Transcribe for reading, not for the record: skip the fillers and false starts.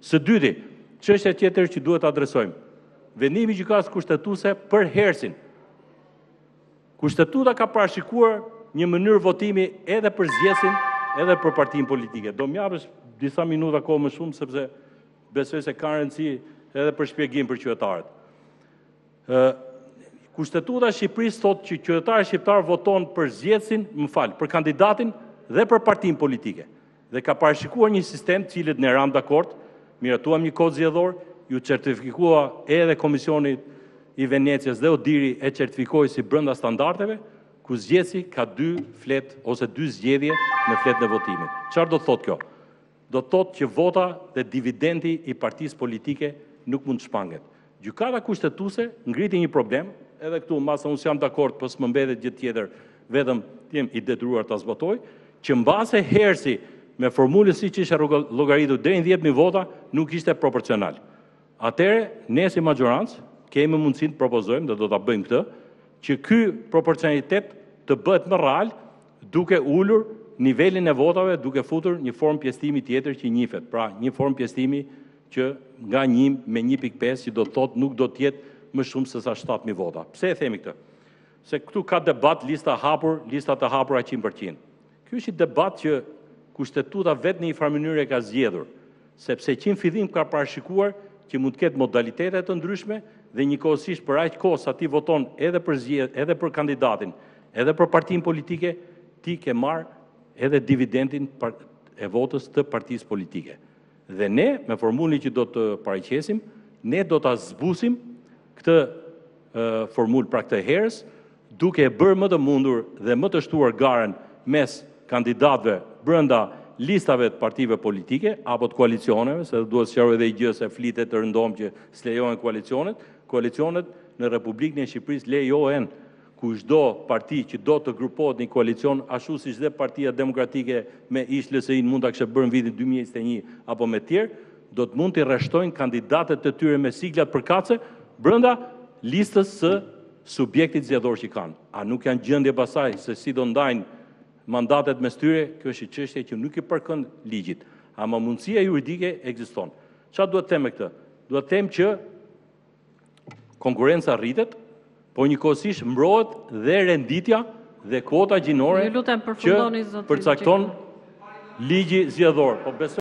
Së dyti, çështja tjetër që duhet adresojmë. Vendimi i gjykatës kushtetuese për hersin. Kushtetuta ka parashikuar një mënyrë votimi edhe për zgjedhësin, edhe për partinë politike. Do m'japësh disa minuta kohë më shumë sepse besoj se ka rëndësi edhe për shpjegim për qytetarët. Kushtetuta e Shqipërisë thotë që qytetarët shqiptar voton për zgjedhësin, për kandidatin dhe për partinë politike. Dhe ka parashikuar një sistem cilët ne ram dakord, miratuam një kod zgjedhor, ju certifikua edhe Komisioni i Venecias dhe Odiri e certifikoi si brenda standardeve, ku zgjedhësi ka 2 flet ose 2 zgjedhje në fletën e votimit. Çfarë do të thotë kjo? Do të thotë që vota dhe dividendi i partisë politike nuk mund të shpanget. Gjykata kushtetuese ngriti një problem, edhe këtu mbase unë jam dakord, po s'më mbetet gjë tjetër, vetëm jem i detyruar ta zbatoj, që mbase hersi me formulën siç ishte llogaritur deri në 10.000 vota nuk ishte proporcional. Atëherë, ne si majorancë kemi mundësinë të propozojmë, dhe do ta bëjmë këtë, që ky proporcionalitet të bëhet më real, duke ulur nivelin e votave, duke futur një formë pjesëtimi tjetër që njihet. Pra, një formë pjesëtimi që nga 1 me 1.5, që do të thotë nuk do të jetë më shumë se sa 7.000 vota. Pse e themi këtë? Se këtu ka debat, lista të hapura 100%. Ky është një debat që kushtetuta vetë në një farë mënyrë e ka zgjedhur, sepse që në fillim ka parashikuar që mund të ketë modalitete të ndryshme dhe njëkohësisht për aq kohë sa ti voton edhe për zgjedhje, edhe për kandidatin, edhe për partinë politike, ti ke marrë edhe dividendin e votës të partisë politike. Dhe ne, me formulën që do të paraqesim, ne do ta zbusim këtë formulë pra këtë herës, duke e bërë më të mundur dhe më të shtuar garen mes kandidatëve brenda listave të partive politike apo të koalicioneve, se duhet sqaroj edhe i gjë se flitet të rëndom që s'lejohen koalicionet në Republikën e Shqipërisë lejohen ku çdo parti që do të grupohet në koalicion, ashtu siç dhe Partia Demokratike me ish LSI mund ta kishte bërë në vitin 2021 apo me tjerë, do të mund të rreshtojnë kandidatët e tyre me siglat përkatëse brenda listës së subjektit zgjedhor që kanë. A nuk janë gjendje pasaj se si do ndajnë mandatet mes tyre? Kjo është një çështje që nuk i përkon ligjit, ama mundësia juridike ekziston. Çfarë duhet të them me këtë? Duhet të them që konkurenca rritet, po njëkohësisht mbrohet dhe renditja dhe kuota gjinore që përcakton ligji zgjedhor.